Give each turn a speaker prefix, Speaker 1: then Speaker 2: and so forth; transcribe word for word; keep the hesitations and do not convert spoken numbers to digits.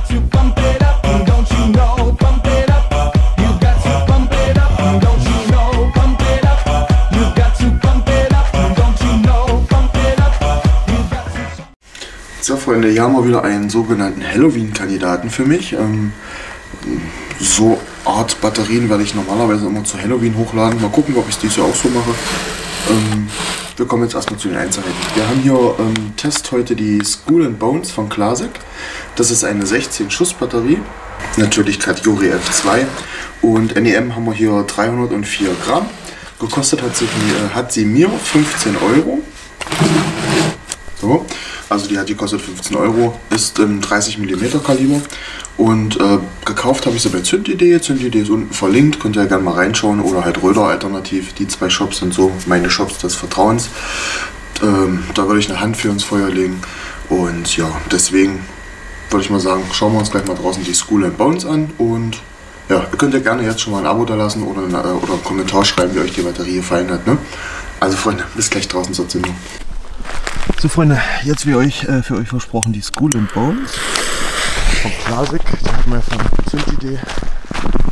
Speaker 1: to pump it up, don't you know? Pump it up. You got to pump it up, don't you know? Pump it up. You got to pump it up, don't you know? Pump it up. You got to.
Speaker 2: So Freunde, hier haben wir wieder einen sogenannten Halloween-Kandidaten für mich. Ähm, so Art Batterien werde ich normalerweise immer zu Halloween hochladen. Mal gucken, ob ich es dieses Jahr auch so mache. Ähm, wir kommen jetzt erstmal zu den Einzelheiten. Wir haben hier ähm, Test heute die Skull and Bones von Klasik. Das ist eine sechzehn Schuss Batterie, natürlich Kategorie F zwei, und N E M haben wir hier dreihundertvier Gramm. Gekostet hat sie, äh, hat sie mir fünfzehn Euro. So, also die hat gekostet fünfzehn Euro, ist im dreißig Millimeter Kaliber, und äh, gekauft habe ich sie bei Zündidee. Zündidee ist unten verlinkt, könnt ihr ja gerne mal reinschauen, oder halt Röder alternativ. Die zwei Shops sind so meine Shops des Vertrauens. Ähm, da würde ich eine Hand für ins Feuer legen, und ja, deswegen würde ich mal sagen, schauen wir uns gleich mal draußen die Skull and Bones an, und ja, ihr könnt ja gerne jetzt schon mal ein Abo da lassen oder, eine, oder einen Kommentar schreiben, wie euch die Batterie gefallen hat. Ne? Also Freunde, bis gleich draußen zur Zündung. So Freunde, jetzt wie euch äh, für euch versprochen die Skull and Bones von Klasik. Die haben wir von Zündidee.